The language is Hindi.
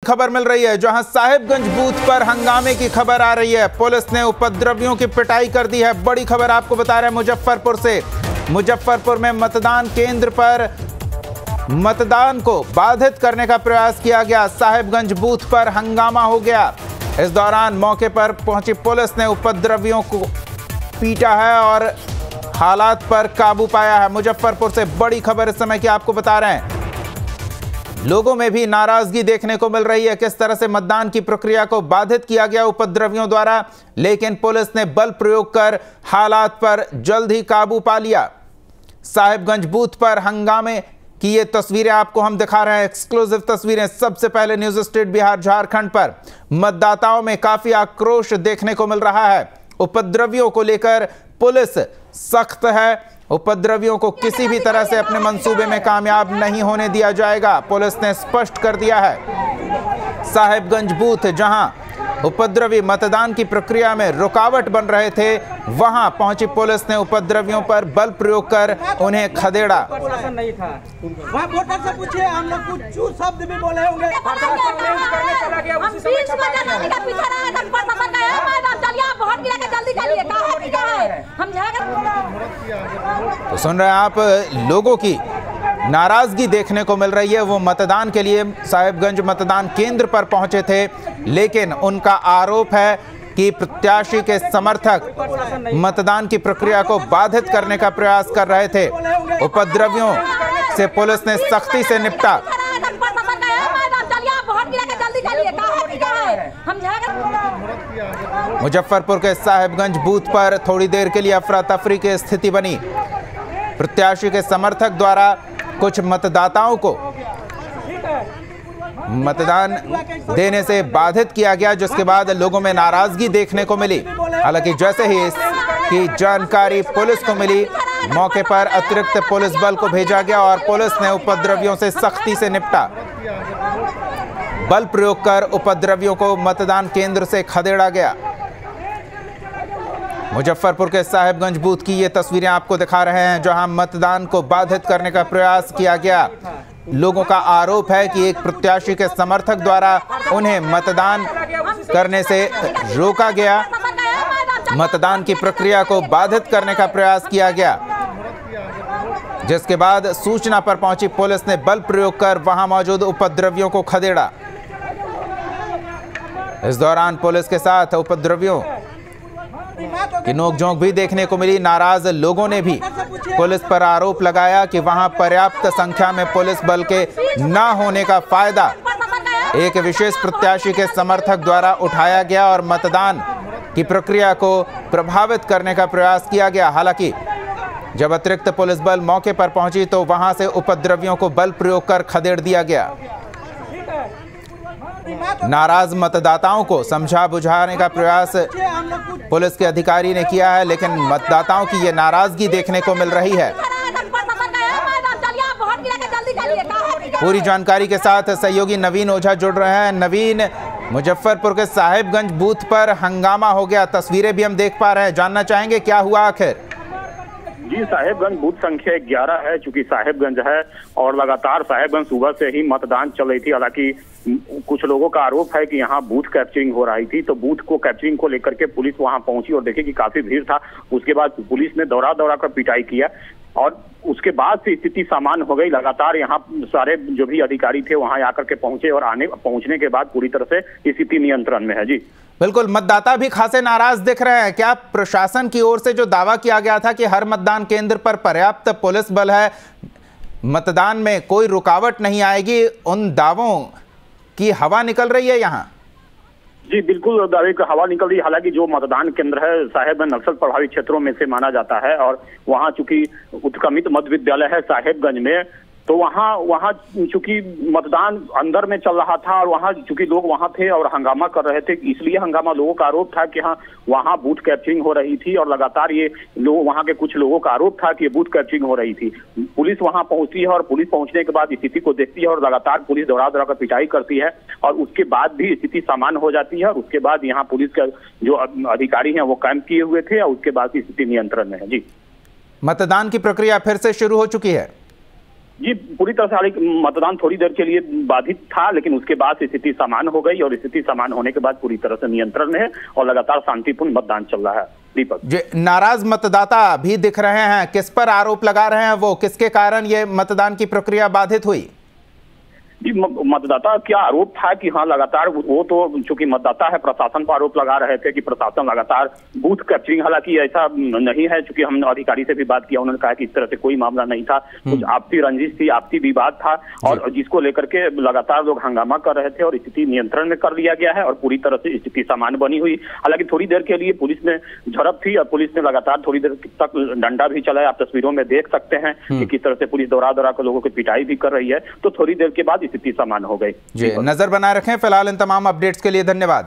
खबर मिल रही है जहां साहेबगंज बूथ पर हंगामे की खबर आ रही है। पुलिस ने उपद्रवियों की पिटाई कर दी है। बड़ी खबर आपको बता रहे हैं मुजफ्फरपुर से। मुजफ्फरपुर में मतदान केंद्र पर मतदान को बाधित करने का प्रयास किया गया। साहेबगंज बूथ पर हंगामा हो गया। इस दौरान मौके पर पहुंची पुलिस ने उपद्रवियों को पीटा है और हालात पर काबू पाया है। मुजफ्फरपुर से बड़ी खबर इस समय की आपको बता रहे हैं। लोगों में भी नाराजगी देखने को मिल रही है। किस तरह से मतदान की प्रक्रिया को बाधित किया गया उपद्रवियों द्वारा, लेकिन पुलिस ने बल प्रयोग कर हालात पर जल्द ही काबू पा लिया। साहेबगंज बूथ पर हंगामे की ये तस्वीरें आपको हम दिखा रहे हैं, एक्सक्लूसिव तस्वीरें। सबसे पहले न्यूज स्टेट बिहार झारखंड पर मतदाताओं में काफी आक्रोश देखने को मिल रहा है। उपद्रवियों को लेकर पुलिस सख्त है। उपद्रवियों को किसी भी तरह से अपने मंसूबे में कामयाब नहीं होने दिया जाएगा, पुलिस ने स्पष्ट कर दिया है। साहेबगंज बूथ जहां उपद्रवी मतदान की प्रक्रिया में रुकावट बन रहे थे, वहां पहुंची पुलिस ने उपद्रवियों पर बल प्रयोग कर उन्हें खदेड़ा। नहीं था वहाँ वोटर से पूछिए, हम लोग कुछ चूर शब्द भी बोले होंगे। तो सुन रहे हैं आप, लोगों की नाराजगी देखने को मिल रही है। वो मतदान के लिए साहेबगंज मतदान केंद्र पर पहुंचे थे, लेकिन उनका आरोप है कि प्रत्याशी के समर्थक मतदान की प्रक्रिया को बाधित करने का प्रयास कर रहे थे। उपद्रवियों से पुलिस ने सख्ती से निपटा। मुजफ्फरपुर के साहेबगंज बूथ पर थोड़ी देर के लिए अफरा तफरी की स्थिति बनी। प्रत्याशी के समर्थक द्वारा कुछ मतदाताओं को मतदान देने से बाधित किया गया, जिसके बाद लोगों में नाराजगी देखने को मिली। हालांकि जैसे ही इसकी जानकारी पुलिस को मिली, मौके पर अतिरिक्त पुलिस बल को भेजा गया और पुलिस ने उपद्रवियों से सख्ती से निपटा। बल प्रयोग कर उपद्रवियों को मतदान केंद्र से खदेड़ा गया। मुजफ्फरपुर के साहेबगंज बूथ की ये तस्वीरें आपको दिखा रहे हैं जहां मतदान को बाधित करने का प्रयास किया गया। लोगों का आरोप है कि एक प्रत्याशी के समर्थक द्वारा उन्हें मतदान करने से रोका गया। मतदान की प्रक्रिया को बाधित करने का प्रयास किया गया, जिसके बाद सूचना पर पहुंची पुलिस ने बल प्रयोग कर वहां मौजूद उपद्रवियों को खदेड़ा। इस दौरान पुलिस के साथ उपद्रवियों की नोकझोंक भी देखने को मिली। नाराज लोगों ने भी पुलिस पर आरोप लगाया कि वहां पर्याप्त संख्या में पुलिस बल के न होने का फायदा एक विशेष प्रत्याशी के समर्थक द्वारा उठाया गया और मतदान की प्रक्रिया को प्रभावित करने का प्रयास किया गया। हालांकि जब अतिरिक्त पुलिस बल मौके पर पहुंची तो वहां से उपद्रवियों को बल प्रयोग कर खदेड़ दिया गया। नाराज मतदाताओं को समझा बुझाने का प्रयास पुलिस के अधिकारी ने किया है, लेकिन मतदाताओं की ये नाराजगी देखने को मिल रही है। पूरी जानकारी के साथ सहयोगी नवीन ओझा जुड़ रहे हैं। नवीन, मुजफ्फरपुर के साहेबगंज बूथ पर हंगामा हो गया, तस्वीरें भी हम देख पा रहे हैं, जानना चाहेंगे क्या हुआ आखिर? जी, साहेबगंज बूथ संख्या 11 है, चूंकि साहेबगंज है और लगातार साहेबगंज सुबह से ही मतदान चल रही थी। हालांकि कुछ लोगों का आरोप है कि यहाँ बूथ कैप्चरिंग हो रही थी, तो बूथ को कैप्चरिंग को लेकर के पुलिस वहां पहुंची और देखी कि काफी भीड़ था। उसके बाद पुलिस ने दौड़ा कर पिटाई किया और उसके बाद से स्थिति सामान्य हो गई। लगातार यहाँ सारे जो भी अधिकारी थे वहां आकर के पहुंचे और पहुंचने के बाद पूरी तरह से स्थिति नियंत्रण में है। जी बिल्कुल, मतदाता भी खासे नाराज दिख रहे हैं। क्या प्रशासन की ओर से जो दावा किया गया था कि हर मतदान केंद्र पर पर्याप्त पुलिस बल है, मतदान में कोई रुकावट नहीं आएगी, उन दावों की हवा निकल रही है यहाँ? जी बिल्कुल, दावे की हवा निकल रही है। हालांकि जो मतदान केंद्र है साहेबगंज नक्सल प्रभावित क्षेत्रों में से माना जाता है और वहां चूंकि उत्क्रमित मध्य विद्यालय है साहेबगंज में, तो वहाँ चूंकि मतदान अंदर में चल रहा था और वहाँ चूंकि लोग वहाँ थे और हंगामा कर रहे थे, इसलिए हंगामा लोगों का आरोप था कि हाँ वहाँ बूथ कैप्चरिंग हो रही थी और लगातार ये लोग वहाँ के कुछ लोगों का आरोप था कि ये बूथ कैप्चरिंग हो रही थी। पुलिस वहाँ पहुंचती है और पुलिस पहुंचने के बाद स्थिति को देखती है और लगातार पुलिस दौड़ा कर पिटाई करती है और उसके बाद भी स्थिति सामान्य हो जाती है और उसके बाद यहाँ पुलिस का जो अधिकारी है वो कैंप किए हुए थे और उसके बाद स्थिति नियंत्रण में है। जी, मतदान की प्रक्रिया फिर से शुरू हो चुकी है? जी पूरी तरह से हालांकि मतदान थोड़ी देर के लिए बाधित था, लेकिन उसके बाद स्थिति सामान्य हो गई और स्थिति सामान्य होने के बाद पूरी तरह से नियंत्रण में है और लगातार शांतिपूर्ण मतदान चल रहा है। दीपक जी, नाराज मतदाता भी दिख रहे हैं, किस पर आरोप लगा रहे हैं वो, किसके कारण ये मतदान की प्रक्रिया बाधित हुई? जी मतदाता क्या आरोप था कि हाँ लगातार वो तो चूंकि मतदाता है प्रशासन पर आरोप लगा रहे थे कि प्रशासन लगातार बूथ कैप्चरिंग, हालांकि ऐसा नहीं है, चूंकि हमने अधिकारी से भी बात किया, उन्होंने कहा कि इस तरह से कोई मामला नहीं था, कुछ आपसी रंजिश थी, आपसी विवाद था और जिसको लेकर के लगातार लोग हंगामा कर रहे थे और स्थिति नियंत्रण में कर लिया गया है और पूरी तरह से स्थिति सामान्य बनी हुई। हालांकि थोड़ी देर के लिए पुलिस ने झड़प थी और पुलिस ने लगातार थोड़ी देर तक डंडा भी चलाया, आप तस्वीरों में देख सकते हैं कि किस तरह से पुलिस दौड़ा दौड़ा कर लोगों की पिटाई भी कर रही है। तो थोड़ी देर के बाद स्थिति सामान्य हो गई। जी, नजर बनाए रखें। फिलहाल इन तमाम अपडेट्स के लिए धन्यवाद।